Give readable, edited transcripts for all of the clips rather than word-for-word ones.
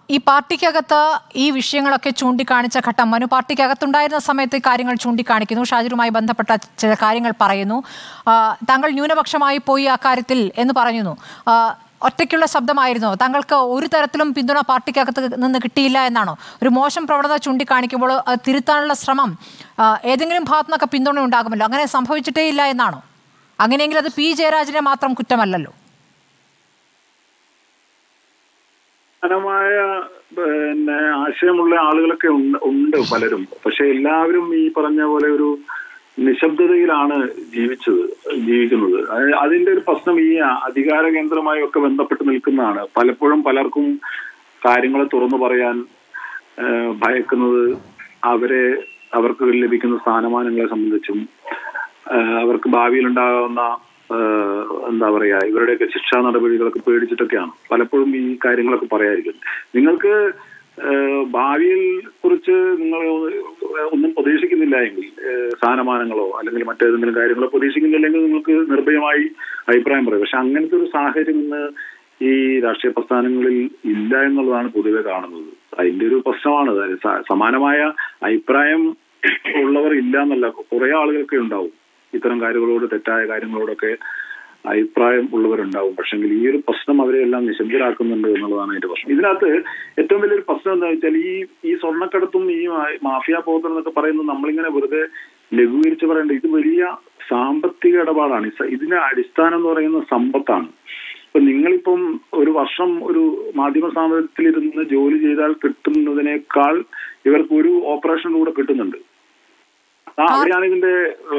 ഈ പാർട്ടിക്കകത്ത് ഈ വിഷയങ്ങളൊക്കെ ചൂണ്ടിക്കാണിച്ച ഘട്ടം മനു പാർട്ടിക്കകത്തുണ്ടായിരുന്ന സമയത്ത് കാര്യങ്ങൾ ചൂണ്ടിക്കാണിക്കുന്നു, ഷാജിറുമായി ബന്ധപ്പെട്ട ചില കാര്യങ്ങൾ പറയുന്നു. താങ്കൾ ന്യൂനപക്ഷമായി പോയി ആ കാര്യത്തിൽ എന്ന് പറയുന്നു. ഒറ്റയ്ക്കുള്ള ശബ്ദമായിരുന്നോ? താങ്കൾക്ക് ഒരു തരത്തിലും പിന്തുണ പാർട്ടിക്കകത്ത് നിന്ന് കിട്ടിയില്ല എന്നാണോ? ഒരു മോശം പ്രവണത ചൂണ്ടിക്കാണിക്കുമ്പോൾ തിരുത്താനുള്ള ശ്രമം ഏതെങ്കിലും ഭാഗത്തു നിന്നൊക്കെ പിന്തുണ ഉണ്ടാകുമല്ലോ, അങ്ങനെ സംഭവിച്ചിട്ടേ ഇല്ല എന്നാണോ? അങ്ങനെയെങ്കിൽ അത് പി ജയരാജനെ മാത്രം കുറ്റമല്ലല്ലോ. മായ ആശയമുള്ള ആളുകളൊക്കെ ഉണ്ട് പലരും. പക്ഷെ എല്ലാവരും ഈ പറഞ്ഞ പോലെ ഒരു നിശബ്ദതയിലാണ് ജീവിക്കുന്നത്. അതിന്റെ ഒരു പ്രശ്നം ഈ അധികാര കേന്ദ്രമായി ഒക്കെ ബന്ധപ്പെട്ട് നിൽക്കുന്നതാണ്. പലപ്പോഴും പലർക്കും കാര്യങ്ങൾ തുറന്നു പറയാൻ ഭയക്കുന്നത് അവർക്ക് ലഭിക്കുന്ന സ്ഥാനമാനങ്ങളെ സംബന്ധിച്ചും അവർക്ക് ഭാവിയിൽ ഉണ്ടാകുന്ന ഇവരുടെയൊക്കെ ശിക്ഷാ നടപടികളൊക്കെ പേടിച്ചിട്ടൊക്കെയാണ് പലപ്പോഴും ഈ കാര്യങ്ങളൊക്കെ പറയാതിരിക്കുന്നത്. നിങ്ങൾക്ക് ഭാവിയിൽ കുറിച്ച് നിങ്ങൾ ഒന്നും പ്രതീക്ഷിക്കുന്നില്ല എങ്കിൽ, സ്ഥാനമാനങ്ങളോ അല്ലെങ്കിൽ മറ്റേതെങ്കിലും കാര്യങ്ങളോ പ്രതീക്ഷിക്കുന്നില്ലെങ്കിൽ നിങ്ങൾക്ക് നിർഭയമായി അഭിപ്രായം പറയും. പക്ഷെ അങ്ങനത്തെ ഒരു സാഹചര്യം ഇന്ന് ഈ രാഷ്ട്രീയ പ്രസ്ഥാനങ്ങളിൽ ഇല്ല എന്നുള്ളതാണ് പൊതുവെ കാണുന്നത്. അതിന്റെ ഒരു പ്രശ്നമാണ്. സമാനമായ അഭിപ്രായം ഉള്ളവർ ഇല്ല എന്നല്ല, കുറെ ആളുകൾക്ക് ഉണ്ടാവും ഇത്തരം കാര്യങ്ങളോട്, തെറ്റായ കാര്യങ്ങളോടൊക്കെ അഭിപ്രായം ഉള്ളവരുണ്ടാവും. പക്ഷെങ്കിൽ ഈ ഒരു പ്രശ്നം അവരെ എല്ലാം നിശബ്ദരാക്കുന്നുണ്ട് എന്നുള്ളതാണ് അതിന്റെ പ്രശ്നം. ഇതിനകത്ത് ഏറ്റവും വലിയൊരു പ്രശ്നം എന്താ വെച്ചാൽ ഈ സ്വർണ്ണക്കടത്തും ഈ മാഫിയ പ്രവർത്തനം എന്നൊക്കെ പറയുന്നത് നമ്മളിങ്ങനെ വെറുതെ ലഘൂകരിച്ച് പറയേണ്ട, ഇത് വലിയ സാമ്പത്തിക ഇടപാടാണ്. ഇതിന്റെ അടിസ്ഥാനം എന്ന് പറയുന്നത് സമ്പത്താണ്. ഇപ്പൊ നിങ്ങളിപ്പം ഒരു വർഷം ഒരു മാധ്യമ സ്ഥാപനത്തിലിരുന്ന് ജോലി ചെയ്താൽ കിട്ടുന്നതിനേക്കാൾ ഇവർക്ക് ഒരു ഓപ്പറേഷനിലൂടെ കിട്ടുന്നുണ്ട്. അവിടെയാണ് ഇതിന്റെ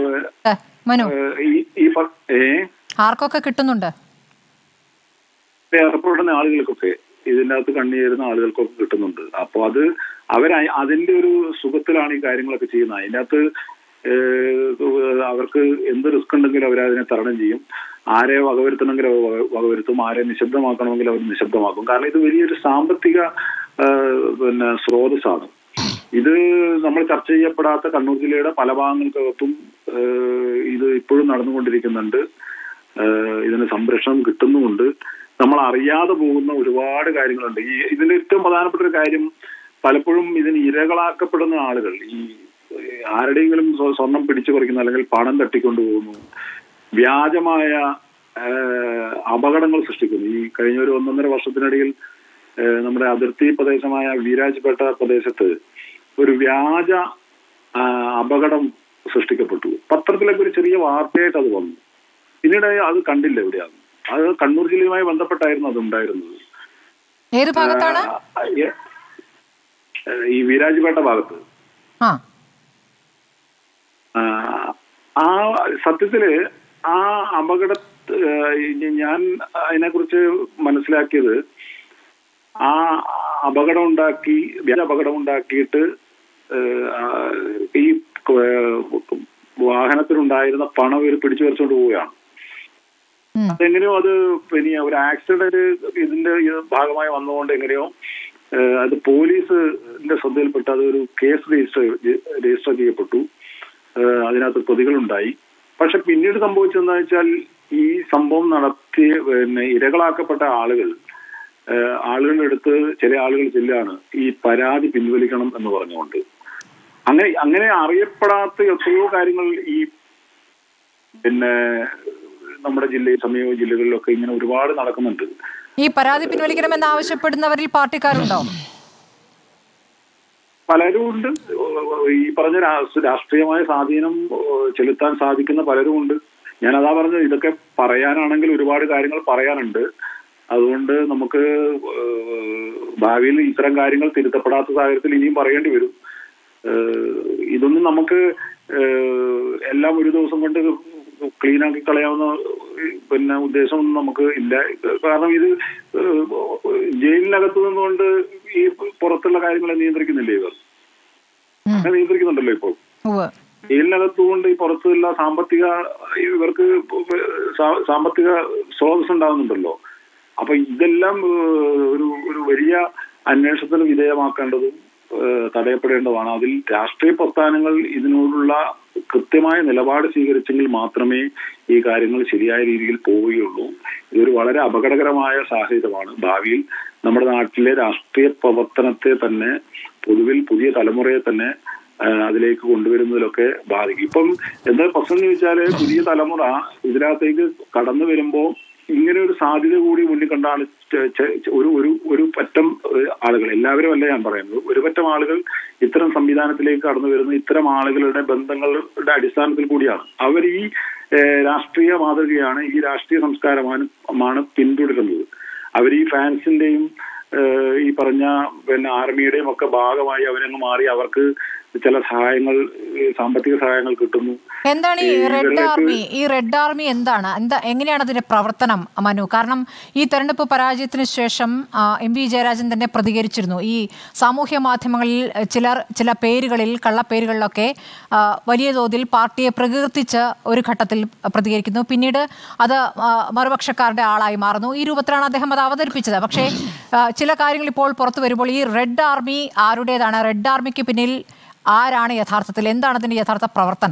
ആർക്കൊക്കെ കിട്ടുന്നുണ്ട്? ഏർപ്പെടുന്ന ആളുകൾക്കൊക്കെ, ഇതിൻ്റെ അകത്ത് കണ്ണുചേരുന്ന ആളുകൾക്കൊക്കെ കിട്ടുന്നുണ്ട്. അപ്പോൾ അതിന്റെ ഒരു സുഖത്തിലാണ് ഈ കാര്യങ്ങളൊക്കെ ചെയ്യുന്നത്. അതിൻ്റെ അകത്ത് അവർക്ക് എന്ത് റിസ്ക് ഉണ്ടെങ്കിലും അവരതിനെ തരണം ചെയ്യും. ആരെ വകവരുത്തണമെങ്കിൽ അവർ വകവരുത്തും, ആരെ നിശബ്ദമാക്കണമെങ്കിൽ അവർ നിശബ്ദമാക്കും. കാരണം ഇത് വലിയൊരു സാമ്പത്തിക സ്രോതസ്സാണ്. ഇത് നമ്മൾ ചർച്ച ചെയ്യപ്പെടാത്ത കണ്ണൂർ ജില്ലയുടെ പല ഭാഗങ്ങൾക്കകത്തും ഇത് ഇപ്പോഴും നടന്നുകൊണ്ടിരിക്കുന്നുണ്ട്. ഇതിന് സംരക്ഷണം കിട്ടുന്നുമുണ്ട്. നമ്മൾ അറിയാതെ പോകുന്ന ഒരുപാട് കാര്യങ്ങളുണ്ട്. ഇതിന്റെ ഏറ്റവും പ്രധാനപ്പെട്ട ഒരു കാര്യം, പലപ്പോഴും ഇതിന് ഇരകളാക്കപ്പെടുന്ന ആളുകൾ ഈ ആരുടെയെങ്കിലും സ്വർണം പിടിച്ചു പറിക്കുന്നു അല്ലെങ്കിൽ പണം തട്ടിക്കൊണ്ടു പോകുന്നു, വ്യാജമായ അപകടങ്ങൾ സൃഷ്ടിക്കുന്നു. ഈ കഴിഞ്ഞ ഒരു 1.5 വർഷത്തിനിടയിൽ നമ്മുടെ അതിർത്തി പ്രദേശമായ വീരാജ്പേട്ട പ്രദേശത്ത് ഒരു വ്യാജ അപകടം സൃഷ്ടിക്കപ്പെട്ടു. പത്രത്തിലൊക്കെ ഒരു ചെറിയ വാർത്തയായിട്ട് അത് വന്നു. പിന്നീട് അത് കണ്ടില്ല എവിടെയാണ്. അത് കണ്ണൂർ ജില്ലയുമായി ബന്ധപ്പെട്ടായിരുന്നു അതുണ്ടായിരുന്നത്. ഏത് ഭാഗത്താണ്? ഈ വീരാജ്പേട്ട ഭാഗത്ത്. ആ സത്യത്തില് ആ ഞാൻ അതിനെക്കുറിച്ച് മനസ്സിലാക്കിയത്, ആ അപകടം ഉണ്ടാക്കിയിട്ട് ഈ വാഹനത്തിലുണ്ടായിരുന്ന പണം ഇവർ പിടിച്ചു പറിച്ചുകൊണ്ട് പോവുകയാണ്. അതെങ്ങനെയോ അത് പിന്നെ ഒരു ആക്സിഡന്റ് ഇതിന്റെ ഭാഗമായി വന്നുകൊണ്ട് എങ്ങനെയോ അത് പോലീസിന്റെ ശ്രദ്ധയിൽപ്പെട്ട് അതൊരു കേസ് രജിസ്റ്റർ ചെയ്യപ്പെട്ടു. അതിനകത്ത് പ്രതികളുണ്ടായി. പക്ഷെ പിന്നീട് സംഭവിച്ചതെന്ന് വെച്ചാൽ ഈ സംഭവം നടത്തിയ ഇരകളാക്കപ്പെട്ട ആളുകളുടെ അടുത്ത് ചില ആളുകൾ ചെല്ലാണ് ഈ പരാതി പിൻവലിക്കണം എന്ന് പറഞ്ഞുകൊണ്ട്. അങ്ങനെ അറിയപ്പെടാത്ത എത്രയോ കാര്യങ്ങൾ ഈ നമ്മുടെ സമീപ ജില്ലകളിലൊക്കെ ഇങ്ങനെ ഒരുപാട് നടക്കുന്നുണ്ട്. ഈ പരാതി പിൻവലിക്കണമെന്ന് ആവശ്യപ്പെടുന്നവരിൽ പാർട്ടിക്കാരുണ്ടോ? പലരും ഉണ്ട്. ഈ പറഞ്ഞ രാഷ്ട്രീയമായ സ്വാധീനം ചെലുത്താൻ സാധിക്കുന്ന പലരും ഉണ്ട്. ഞാൻ അതാ പറഞ്ഞത്, ഇതൊക്കെ പറയാനാണെങ്കിൽ ഒരുപാട് കാര്യങ്ങൾ പറയാനുണ്ട്. അതുകൊണ്ട് നമുക്ക് ഭാവിയിൽ ഇത്തരം കാര്യങ്ങൾ തിരുത്തപ്പെടാത്ത സാഹചര്യത്തിൽ ഇനിയും പറയേണ്ടി വരും. ഇതൊന്നും നമുക്ക് എല്ലാം ഒരു ദിവസം കൊണ്ട് ക്ലീനാക്കി കളയാവുന്ന ഉദ്ദേശമൊന്നും നമുക്ക് ഇല്ല. കാരണം ഇത് ജയിലിനകത്ത് നിന്നുകൊണ്ട് ഈ പുറത്തുള്ള കാര്യങ്ങളെ നിയന്ത്രിക്കുന്നില്ലേ ഇവർ? നിയന്ത്രിക്കുന്നുണ്ടല്ലോ ഇപ്പോൾ. ജയിലിനകത്തുകൊണ്ട് ഈ പുറത്തുള്ള ഇവർക്ക് സാമ്പത്തിക സ്രോതസ് ഉണ്ടാകുന്നുണ്ടല്ലോ. അപ്പൊ ഇതെല്ലാം ഒരു വലിയ അന്വേഷണത്തിന് വിധേയമാക്കേണ്ടതും തടയപ്പെടേണ്ടതാണ്. അതിൽ രാഷ്ട്രീയ പ്രസ്ഥാനങ്ങൾ ഇതിനോടുള്ള കൃത്യമായ നിലപാട് സ്വീകരിച്ചെങ്കിൽ മാത്രമേ ഈ കാര്യങ്ങൾ ശരിയായ രീതിയിൽ പോവുകയുള്ളൂ. ഇതൊരു വളരെ അപകടകരമായ സാഹചര്യമാണ്. ഭാവിയിൽ നമ്മുടെ നാട്ടിലെ രാഷ്ട്രീയ പ്രവർത്തനത്തെ തന്നെ പൊതുവിൽ പുതിയ തലമുറയെ തന്നെ അതിലേക്ക് കൊണ്ടുവരുന്നതിലൊക്കെ ബാധിക്കും. ഇപ്പം എന്താ പ്രശ്നം എന്ന് ചോദിച്ചാല് പുതിയ തലമുറ ഇതിനകത്തേക്ക് കടന്നു വരുമ്പോൾ ഇങ്ങനെ ഒരു സാധ്യത കൂടി മുന്നിൽ കണ്ടാണ് ഒരു പറ്റം ആളുകൾ, എല്ലാവരും അല്ല ഞാൻ പറയുന്നത്, ഒരു പറ്റം ആളുകൾ ഇത്തരം സംവിധാനത്തിലേക്ക് കടന്നു വരുന്നത് ഇത്തരം ആളുകളുടെ ബന്ധങ്ങളുടെ അടിസ്ഥാനത്തിൽ കൂടിയാണ്. അവർ ഈ രാഷ്ട്രീയ മാതൃകയാണ്, ഈ രാഷ്ട്രീയ സംസ്കാരമാണ് പിന്തുടരുന്നത്. അവർ ഈ ഫാൻസിന്റെയും ഈ പറഞ്ഞ ആർമിയുടെയും ഒക്കെ ഭാഗമായി അവരങ്ങ് മാറി അവർക്ക് ചില സഹായങ്ങൾ, സാമ്പത്തിക സഹായങ്ങൾ കിട്ടുന്നു. എന്താണ് ഈ റെഡ് ആർമി? ഈ റെഡ് ആർമി എങ്ങനെയാണ് അതിന്റെ പ്രവർത്തനം മനു? കാരണം ഈ തെരഞ്ഞെടുപ്പ് പരാജയത്തിന് ശേഷം എം വി ജയരാജൻ തന്നെ പ്രതികരിച്ചിരുന്നു. ഈ സാമൂഹ്യ മാധ്യമങ്ങളിൽ ചില പേരുകളിൽ, കള്ളപ്പേരുകളിലൊക്കെ വലിയ തോതിൽ പാർട്ടിയെ പ്രകീർത്തിച്ച് ഒരു ഘട്ടത്തിൽ പ്രതികരിക്കുന്നു. പിന്നീട് അത് മറുപക്ഷക്കാരുടെ ആളായി മാറുന്നു. ഈ രൂപത്തിലാണ് അദ്ദേഹം അത് അവതരിപ്പിച്ചത്. പക്ഷേ ചില കാര്യങ്ങൾ ഇപ്പോൾ പുറത്തു വരുമ്പോൾ ഈ റെഡ് ആർമി ആരുടേതാണ്? റെഡ് ആർമിക്ക് പിന്നിൽ ആരാണ് യഥാർത്ഥത്തിൽ? എന്താണ് അതിന്റെ യഥാർത്ഥ പ്രവർത്തനം?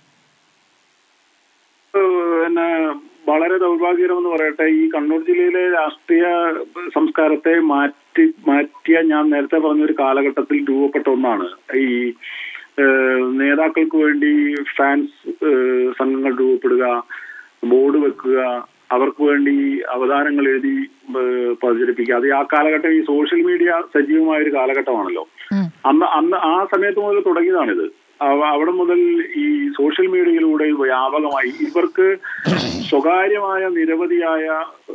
വളരെ ദൗർഭാഗ്യകരമെന്ന് പറയട്ടെ, ഈ കണ്ണൂർ ജില്ലയിലെ രാഷ്ട്രീയ സംസ്കാരത്തെ മാറ്റിയ ഞാൻ നേരത്തെ പറഞ്ഞൊരു കാലഘട്ടത്തിൽ രൂപപ്പെട്ട ഒന്നാണ് ഈ നേതാക്കൾക്ക് വേണ്ടി ഫാൻസ് സംഘങ്ങൾ രൂപപ്പെടുക, ബോർഡ് വെക്കുക, അവർക്ക് വേണ്ടി അവതാരങ്ങൾ എഴുതി പ്രചരിപ്പിക്കുക. അത് ആ കാലഘട്ടം ഈ സോഷ്യൽ മീഡിയ സജീവമായ ഒരു കാലഘട്ടമാണല്ലോ. അന്ന് ആ സമയത്ത് മുതൽ തുടങ്ങിയതാണിത്. അവിടെ മുതൽ ഈ സോഷ്യൽ മീഡിയയിലൂടെ വ്യാപകമായി ഇവർക്ക് സ്വകാര്യമായ നിരവധിയായ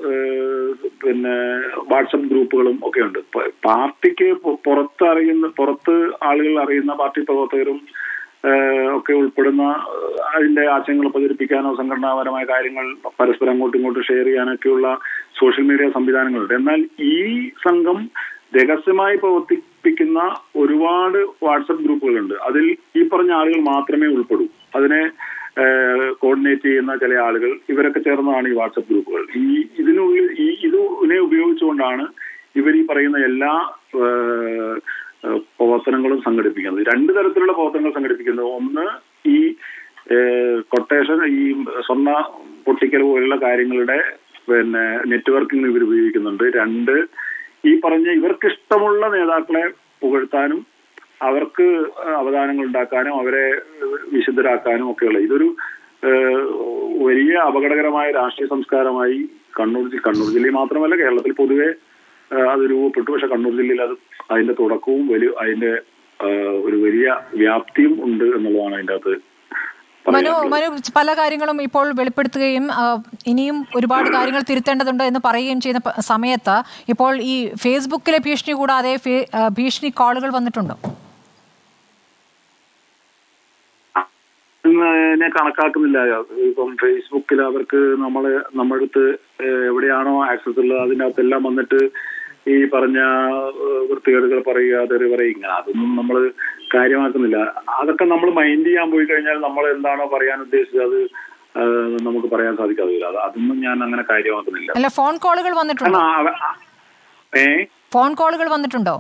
വാട്സപ്പ് ഗ്രൂപ്പുകളും ഒക്കെ ഉണ്ട്. പാർട്ടിക്ക് പുറത്ത് ആളുകൾ അറിയുന്ന പാർട്ടി പ്രവർത്തകരും ഒക്കെ ഉൾപ്പെടുന്ന അതിന്റെ ആശയങ്ങൾ പ്രചരിപ്പിക്കാനോ സംഘടനാപരമായ കാര്യങ്ങൾ പരസ്പരം അങ്ങോട്ടും ഇങ്ങോട്ടും ഷെയർ ചെയ്യാനൊക്കെയുള്ള സോഷ്യൽ മീഡിയ സംവിധാനങ്ങളുണ്ട്. എന്നാൽ ഈ സംഘം രഹസ്യമായി പ്രവർത്തിപ്പിക്കുന്ന ഒരുപാട് വാട്സപ്പ് ഗ്രൂപ്പുകളുണ്ട്. അതിൽ ഈ പറഞ്ഞ ആളുകൾ മാത്രമേ ഉൾപ്പെടൂ. അതിനെ കോർഡിനേറ്റ് ചെയ്യുന്ന ചില ആളുകൾ, ഇവരൊക്കെ ചേർന്നതാണ് ഈ വാട്സപ്പ് ഗ്രൂപ്പുകൾ. ഇതിനെ ഉപയോഗിച്ചുകൊണ്ടാണ് ഇവർ ഈ പറയുന്ന എല്ലാ പ്രവർത്തനങ്ങളും സംഘടിപ്പിക്കുന്നത്. രണ്ട് തരത്തിലുള്ള പ്രവർത്തനങ്ങൾ സംഘടിപ്പിക്കുന്നത്. ഒന്ന്, ഈ കൊട്ടേഷൻ, ഈ സ്വർണ്ണ പൊട്ടിക്കൽ പോലുള്ള കാര്യങ്ങളുടെ നെറ്റ്വർക്കിംഗ് ഇവർ ഉപയോഗിക്കുന്നുണ്ട്. രണ്ട്, ഈ പറഞ്ഞ ഇവർക്കിഷ്ടമുള്ള നേതാക്കളെ പുകഴ്ത്താനും അവർക്ക് അവദാനങ്ങൾ ഉണ്ടാക്കാനും അവരെ വിശുദ്ധരാക്കാനും ഒക്കെയുള്ള ഇതൊരു വലിയ അപകടകരമായ രാഷ്ട്രീയ സംസ്കാരമായി കണ്ണൂർ ജില്ലയിൽ മാത്രമല്ല കേരളത്തിൽ പൊതുവെ അത് രൂപപ്പെട്ടു. പക്ഷെ കണ്ണൂർ ജില്ലയിൽ അതിന്റെ തുടക്കവും അതിന്റെ ഒരു വലിയ വ്യാപ്തിയും ഉണ്ട് എന്നുള്ളതാണ് അതിൻ്റെ അകത്ത്. മനു പല കാര്യങ്ങളും ഇപ്പോൾ വെളിപ്പെടുത്തുകയും ഇനിയും ഒരുപാട് കാര്യങ്ങൾ തിരുത്തേണ്ടതുണ്ട് എന്ന് പറയുകയും ചെയ്യുന്ന സമയത്ത് ഇപ്പോൾ ഈ ഫേസ്ബുക്കിലെ ഭീഷണി കൂടാതെ ഭീഷണി കോളുകൾ വന്നിട്ടുണ്ടോ? ഞാൻ കണക്കാക്കുന്നില്ല. ഇപ്പം ഫേസ്ബുക്കിൽ അവർക്ക് നമ്മുടെ അടുത്ത് എവിടെയാണോ ആക്സസ് ഉള്ളത് അതിൻ്റെ അകത്തെല്ലാം വന്നിട്ട് ഈ പറഞ്ഞ വൃത്തികേടുകൾ പറയുക, തെറി പറയുക, അതൊന്നും നമ്മൾ കാര്യമാക്കുന്നില്ല. അതൊക്കെ നമ്മൾ മൈൻഡ് ചെയ്യാൻ പോയി കഴിഞ്ഞാൽ നമ്മൾ എന്താണോ പറയാൻ ഉദ്ദേശിച്ചത് അത് നമുക്ക് പറയാൻ സാധിക്കാതില്ല. അതൊന്നും ഞാൻ അങ്ങനെ കാര്യമാക്കുന്നില്ല. അല്ല, ഫോൺ കോളുകൾ വന്നിട്ടുണ്ടോ? ഫോൺ കോളുകൾ വന്നിട്ടുണ്ടോ?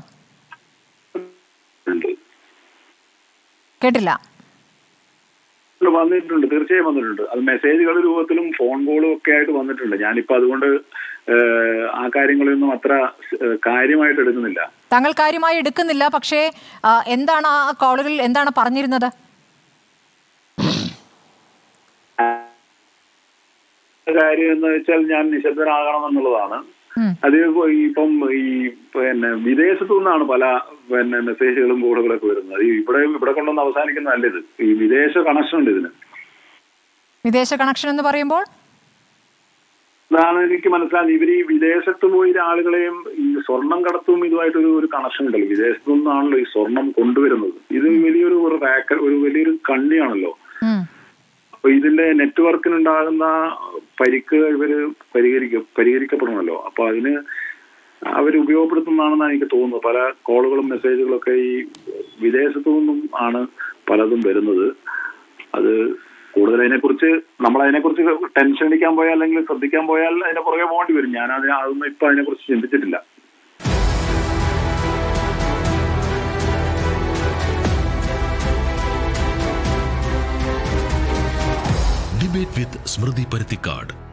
കേട്ടില്ല. വന്നിട്ടുണ്ട്, തീർച്ചയായും വന്നിട്ടുണ്ട്. അത് മെസ്സേജുകളുടെ രൂപത്തിലും ഫോൺ കോളും ഒക്കെ ആയിട്ട് വന്നിട്ടുണ്ട്. ഞാനിപ്പോ അതുകൊണ്ട് ആ കാര്യങ്ങളൊന്നും അത്ര കാര്യമായിട്ട് എടുക്കുന്നില്ല. താങ്കൾ കാര്യമായി എടുക്കുന്നില്ല. പക്ഷേ എന്താണ് ആ കോളുകളിൽ എന്താണ് പറഞ്ഞിരുന്നത്? കാര്യം എന്ന് വെച്ചാൽ ഞാൻ നിശബ്ദനാകണം എന്നുള്ളതാണ്. അത് ഇപ്പം ഈ വിദേശത്തു നിന്നാണ് പല മെസ്സേജുകളും കോളുകളൊക്കെ വരുന്നത്. ഇവിടെ കൊണ്ടൊന്ന് അവസാനിക്കുന്നതല്ല ഇത്. ഈ വിദേശ കണക്ഷൻ ഉണ്ട് ഇതിന്. വിദേശ കണക്ഷൻ എന്ന് പറയുമ്പോൾ അതാണ് എനിക്ക് മനസ്സിലാകുന്നത്. ഇവർ ഈ വിദേശത്ത് പോയി ആളുകളെയും ഈ സ്വർണം കടത്തും ഇതുമായിട്ടൊരു കണക്ഷൻ ഉണ്ടല്ലോ. വിദേശത്തു നിന്നാണല്ലോ ഈ സ്വർണം കൊണ്ടുവരുന്നത്. ഇത് വലിയൊരു വലിയൊരു കണ്ണിയാണല്ലോ. അപ്പൊ ഇതിന്റെ നെറ്റ്വർക്കിനുണ്ടാകുന്ന പരിക്ക് ഇവര് പരിഹരിക്കപ്പെടണമല്ലോ. അപ്പൊ അതിന് അവർ ഉപയോഗപ്പെടുത്തുന്നതാണെന്നാണ് എനിക്ക് തോന്നുന്നത്. പല കോളുകളും മെസ്സേജുകളൊക്കെ ഈ വിദേശത്തു നിന്നും ആണ് പലതും വരുന്നത്. അത് കൂടുതൽ നമ്മളതിനെക്കുറിച്ച് ടെൻഷൻ അടിക്കാൻ പോയാൽ അല്ലെങ്കിൽ ശ്രദ്ധിക്കാൻ പോയാൽ അതിന്റെ പുറകെ പോകേണ്ടി വരും. ഞാൻ അതൊന്നും ഇപ്പൊ അതിനെക്കുറിച്ച് ചിന്തിച്ചിട്ടില്ല. Debate with Smriti Parithikad.